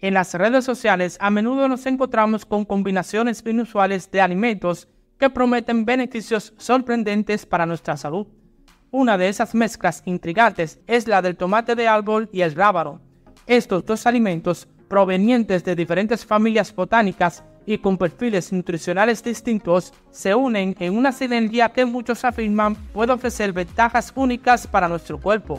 En las redes sociales a menudo nos encontramos con combinaciones inusuales de alimentos que prometen beneficios sorprendentes para nuestra salud. Una de esas mezclas intrigantes es la del tomate de árbol y el rábano. Estos dos alimentos, provenientes de diferentes familias botánicas y con perfiles nutricionales distintos, se unen en una sinergia que muchos afirman puede ofrecer ventajas únicas para nuestro cuerpo.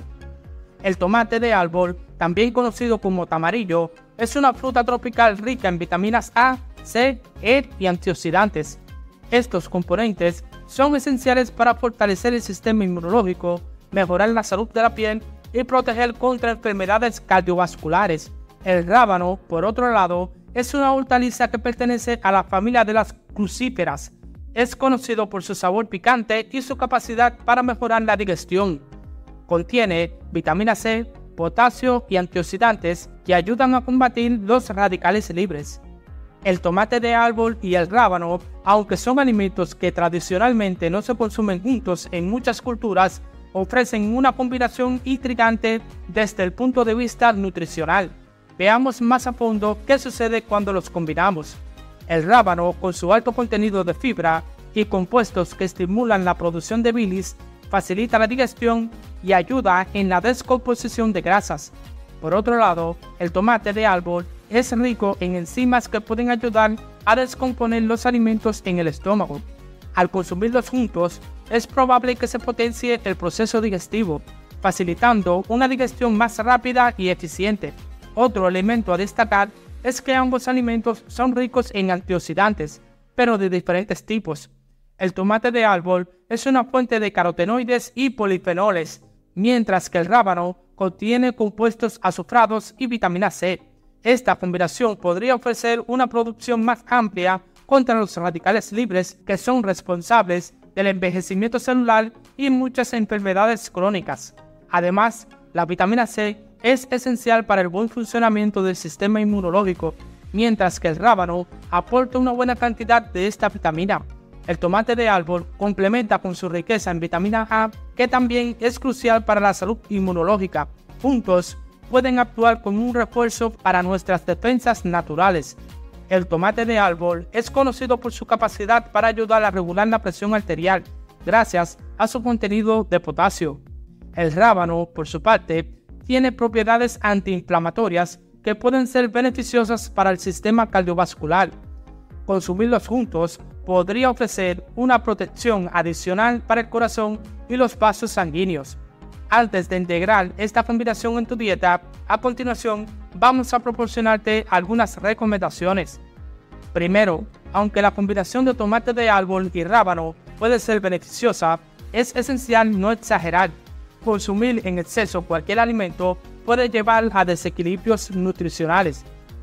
El tomate de árbol, también conocido como tamarillo, es una fruta tropical rica en vitaminas A, C, E y antioxidantes. Estos componentes son esenciales para fortalecer el sistema inmunológico, mejorar la salud de la piel y proteger contra enfermedades cardiovasculares. El rábano, por otro lado, es una hortaliza que pertenece a la familia de las crucíferas. Es conocido por su sabor picante y su capacidad para mejorar la digestión. Contiene vitamina C, potasio y antioxidantes que ayudan a combatir los radicales libres. El tomate de árbol y el rábano, aunque son alimentos que tradicionalmente no se consumen juntos en muchas culturas, ofrecen una combinación intrigante desde el punto de vista nutricional. Veamos más a fondo qué sucede cuando los combinamos. El rábano, con su alto contenido de fibra y compuestos que estimulan la producción de bilis, facilita la digestión y ayuda en la descomposición de grasas. Por otro lado, el tomate de árbol es rico en enzimas que pueden ayudar a descomponer los alimentos en el estómago. Al consumirlos juntos, es probable que se potencie el proceso digestivo, facilitando una digestión más rápida y eficiente. Otro elemento a destacar es que ambos alimentos son ricos en antioxidantes, pero de diferentes tipos. El tomate de árbol es una fuente de carotenoides y polifenoles, mientras que el rábano contiene compuestos azufrados y vitamina C. Esta combinación podría ofrecer una producción más amplia contra los radicales libres que son responsables del envejecimiento celular y muchas enfermedades crónicas. Además, la vitamina C es esencial para el buen funcionamiento del sistema inmunológico, mientras que el rábano aporta una buena cantidad de esta vitamina. El tomate de árbol complementa con su riqueza en vitamina A, que también es crucial para la salud inmunológica. Juntos, pueden actuar como un refuerzo para nuestras defensas naturales. El tomate de árbol es conocido por su capacidad para ayudar a regular la presión arterial, gracias a su contenido de potasio. El rábano, por su parte, tiene propiedades antiinflamatorias que pueden ser beneficiosas para el sistema cardiovascular. Consumirlos juntos podría ofrecer una protección adicional para el corazón y los vasos sanguíneos. Antes de integrar esta combinación en tu dieta, a continuación vamos a proporcionarte algunas recomendaciones. Primero, aunque la combinación de tomate de árbol y rábano puede ser beneficiosa, es esencial no exagerar. Consumir en exceso cualquier alimento puede llevar a desequilibrios nutricionales.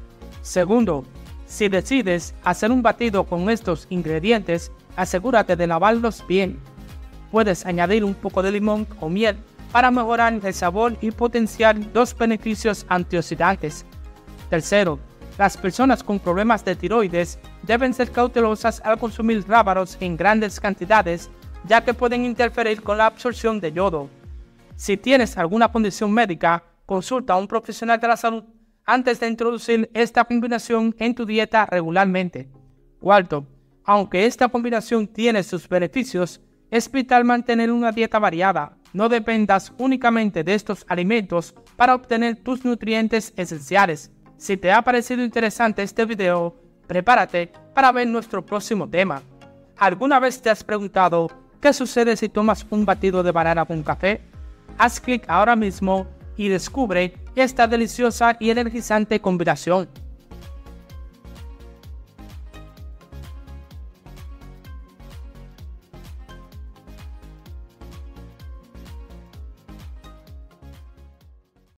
Segundo, si decides hacer un batido con estos ingredientes, asegúrate de lavarlos bien. Puedes añadir un poco de limón o miel para mejorar el sabor y potenciar los beneficios antioxidantes. Tercero, las personas con problemas de tiroides deben ser cautelosas al consumir rábanos en grandes cantidades, ya que pueden interferir con la absorción de yodo. Si tienes alguna condición médica, consulta a un profesional de la salud antes de introducir esta combinación en tu dieta regularmente. Cuarto, aunque esta combinación tiene sus beneficios, es vital mantener una dieta variada. No dependas únicamente de estos alimentos para obtener tus nutrientes esenciales. Si te ha parecido interesante este video, prepárate para ver nuestro próximo tema. ¿Alguna vez te has preguntado qué sucede si tomas un batido de banana con café? Haz clic ahora mismo y descubre esta deliciosa y energizante combinación.